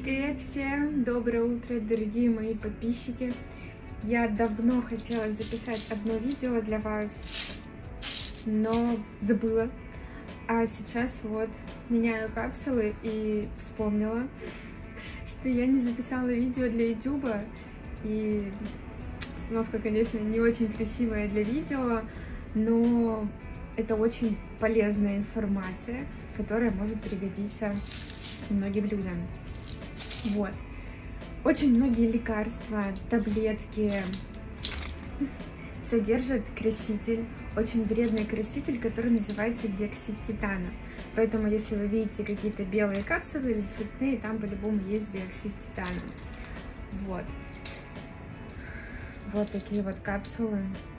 Привет всем! Доброе утро, дорогие мои подписчики! Я давно хотела записать одно видео для вас, но забыла. А сейчас вот меняю капсулы и вспомнила, что я не записала видео для YouTube. И установка, конечно, не очень красивая для видео, но это очень полезная информация, которая может пригодиться многим людям. Вот. Очень многие лекарства, таблетки содержат краситель, очень вредный краситель, который называется диоксид титана. Поэтому, если вы видите какие-то белые капсулы или цветные, там по-любому есть диоксид титана. Вот. Вот такие вот капсулы.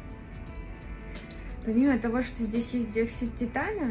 Помимо того, что здесь есть диоксид титана,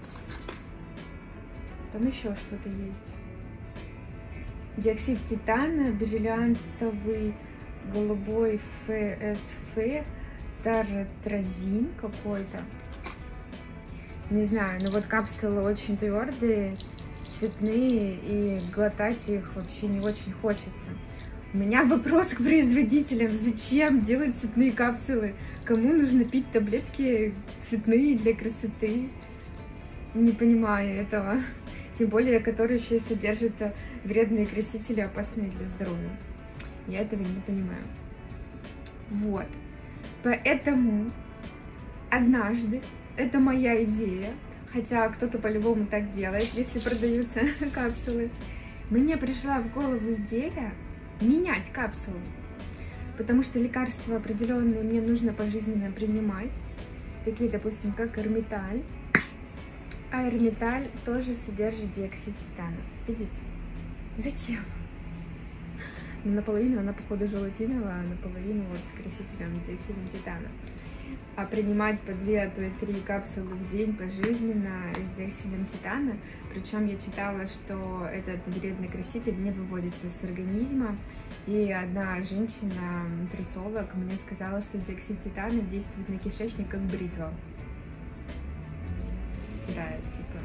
там еще что-то есть. Диоксид титана, бриллиантовый голубой ФСФ, таратразин какой-то. Не знаю, но вот капсулы очень твердые, цветные, и глотать их вообще не очень хочется. У меня вопрос к производителям: зачем делать цветные капсулы? Кому нужно пить таблетки цветные для красоты? Не понимаю этого. Тем более, которые еще содержат вредные красители, опасные для здоровья. Я этого не понимаю. Вот. Поэтому однажды, это моя идея, хотя кто-то по-любому так делает, если продаются капсулы, мне пришла в голову идея менять капсулы. Потому что лекарства определенные мне нужно пожизненно принимать. Такие, допустим, как Эрмиталь. А Эрмиталь тоже содержит диоксид титана. Видите? Зачем? Но наполовину она, походу, желатиновая, а наполовину вот с красителем диоксидом титана. А принимать по 2, а то и 3 капсулы в день пожизненно с диоксидом титана. Причем я читала, что этот вредный краситель не выводится из организма. И одна женщина, нутрициолог, мне сказала, что диоксид титана действует на кишечник как бритва. Стирает, типа.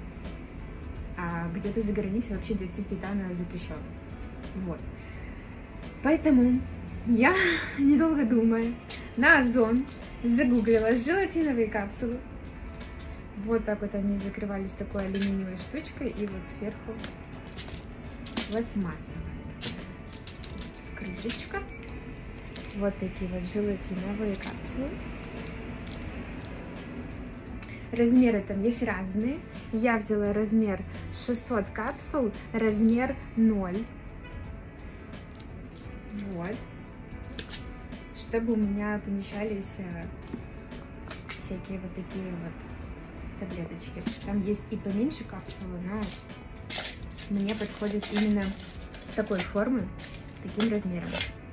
А где-то за границей вообще диоксид титана запрещен. Вот. Поэтому я, недолго думая, на Озон загуглила желатиновые капсулы. Вот так вот они закрывались такой алюминиевой штучкой, и вот сверху пластмассовая крышечка. Вот такие вот желатиновые капсулы. Размеры там есть разные. Я взяла размер 600 капсул, размер 0. Вот. Чтобы у меня помещались всякие вот такие вот таблеточки. Там есть и поменьше капсулы, но мне подходит именно такой формы, таким размером.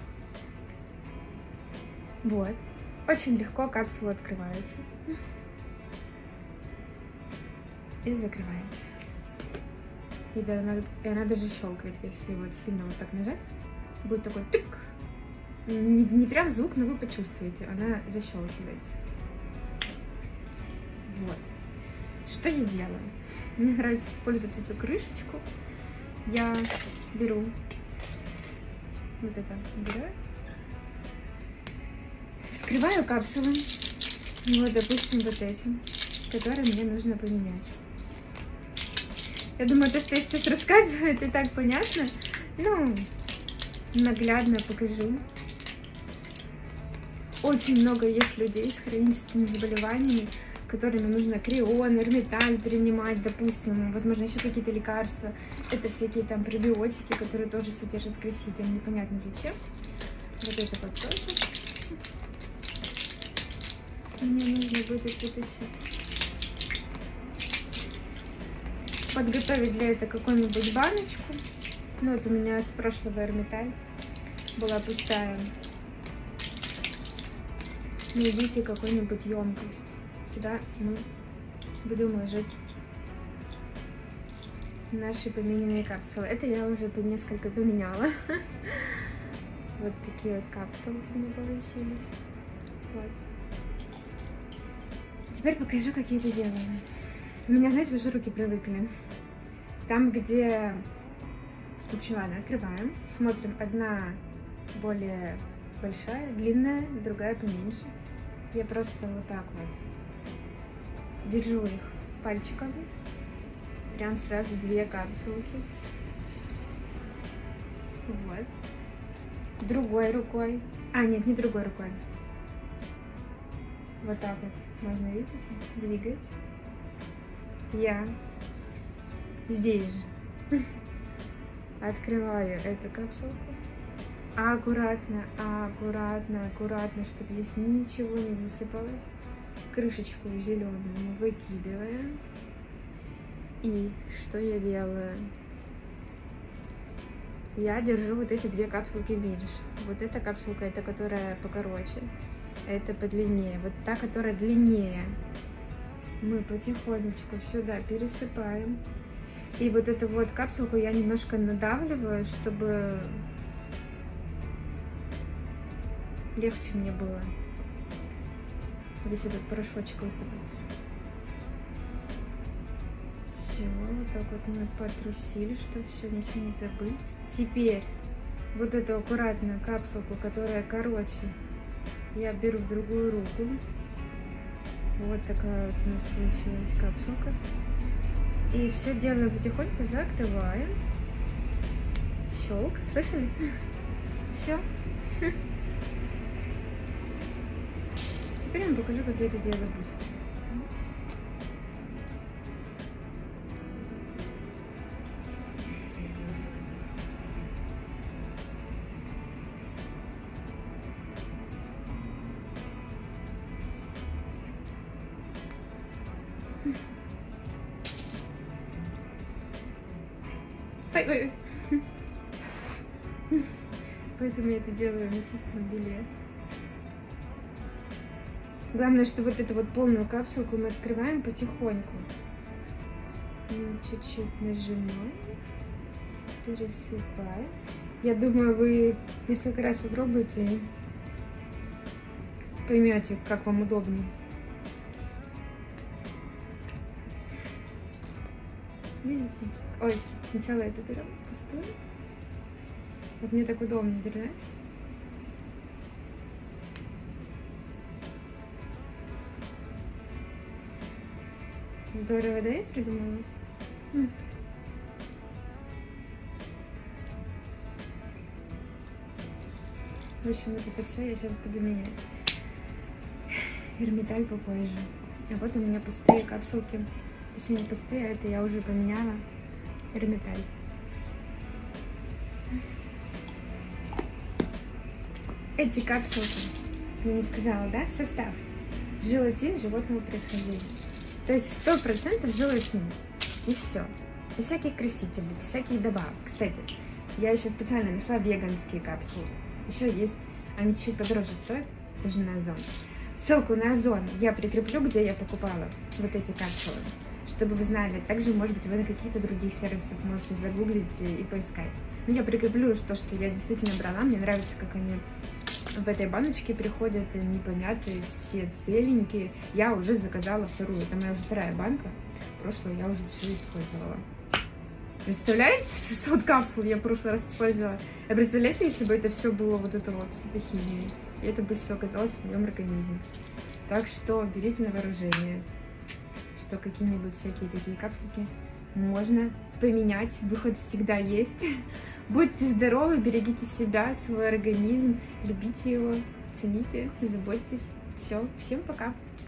Вот. Очень легко капсула открывается и закрывается. И она даже щелкает, если вот сильно вот так нажать. Будет такой тык. Не прям звук, но вы почувствуете. Она защелкивается. Вот. Что я делаю? Мне нравится использовать эту крышечку. Я беру вот это, убираю. Вскрываю капсулы. Вот, допустим, вот этим, которые мне нужно поменять. Я думаю, то, что я сейчас рассказываю, это и так понятно. Ну, наглядно покажу. Очень много есть людей с хроническими заболеваниями, которыми нужно крион, эрмиталь принимать, допустим, возможно, еще какие-то лекарства. Это всякие там пребиотики, которые тоже содержат краситель, непонятно зачем. Вот это вот тоже. Мне нужно будет вытащить. Подготовить для этого какую-нибудь баночку. Ну, вот у меня с прошлого Эрмиталь была пустая. Найдите какую-нибудь емкость, куда мы будем ложить наши поменянные капсулы. Это я уже несколько поменяла. Вот такие вот капсулки у меня получились. Вот. Теперь покажу, как я это делаю. У меня, знаете, уже руки привыкли. Там, где В общем, ладно, открываем. Смотрим, одна более большая, длинная, другая поменьше. Я просто вот так вот держу их пальчиками. Прям сразу 2 капсулки. Вот. Другой рукой. А, нет, не другой рукой. Вот так вот можно, видите, двигать. Я здесь же открываю эту капсулку. Аккуратно, аккуратно, аккуратно, чтобы здесь ничего не высыпалось. Крышечку зеленую мы выкидываем. И что я делаю? Я держу вот эти 2 капсулки меньше. Вот эта капсулка, это которая покороче, это подлиннее. Вот та, которая длиннее, мы потихонечку сюда пересыпаем. И вот эту вот капсулку я немножко надавливаю, чтобы легче мне было весь этот порошочек высыпать. Все, вот так вот мы потрусили, чтобы все, ничего не забыть. Теперь вот эту аккуратную капсулку, которая короче, я беру в другую руку. Вот такая вот у нас получилась капсулка. И все делаем потихоньку, закрываем. Щелк, слышали? Все. Теперь я вам покажу, как я это делаю быстро. Ой. Поэтому я это делаю на чистом белье. Главное, что вот эту вот полную капсулку мы открываем потихоньку. Чуть-чуть нажимаем, пересыпаем. Я думаю, вы несколько раз попробуйте и поймете, как вам удобнее. Видите? Ой, сначала это берем пустую. Вот мне так удобно держать. Здорово, да, я придумала? В общем, вот это все я сейчас буду менять. Эрмиталь попозже. А вот у меня пустые капсулки. Точнее, не пустые, а это я уже поменяла. Эрмиталь. Эти капсулки, я не сказала, да? Состав. Желатин животного происхождения. То есть 100% желатин. И все. Без всяких красителей, без всяких добавок. Кстати, я еще специально нашла веганские капсулы. Еще есть, они чуть подороже стоят, даже на Озон. Ссылку на Озон я прикреплю, где я покупала вот эти капсулы, чтобы вы знали. Также, может быть, вы на каких-то других сервисах можете загуглить и поискать. Но я прикреплю то, что я действительно брала. Мне нравится, как они в этой баночке приходят, не помятые, все целенькие. Я уже заказала вторую. Это моя уже 2-я банка. Прошлую я уже все использовала. Представляете? 600 капсул я в прошлый раз использовала. А представляете, если бы это все было вот это вот с этой химией? И это бы все оказалось в моем организме. Так что берите на вооружение, что какие-нибудь всякие такие капсулки можно поменять. Выход всегда есть. Будьте здоровы, берегите себя, свой организм, любите его, цените, заботьтесь. Все, всем пока!